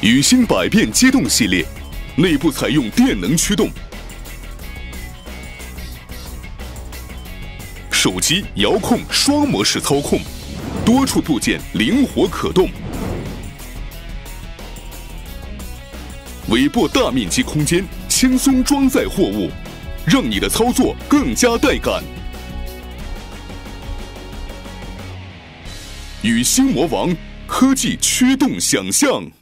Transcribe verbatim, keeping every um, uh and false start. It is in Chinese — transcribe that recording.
宇星百变机动系列，内部采用电能驱动，手机遥控双模式操控，多处部件灵活可动，尾部大面积空间轻松装载货物，让你的操作更加带感。宇星魔王，科技驱动想象。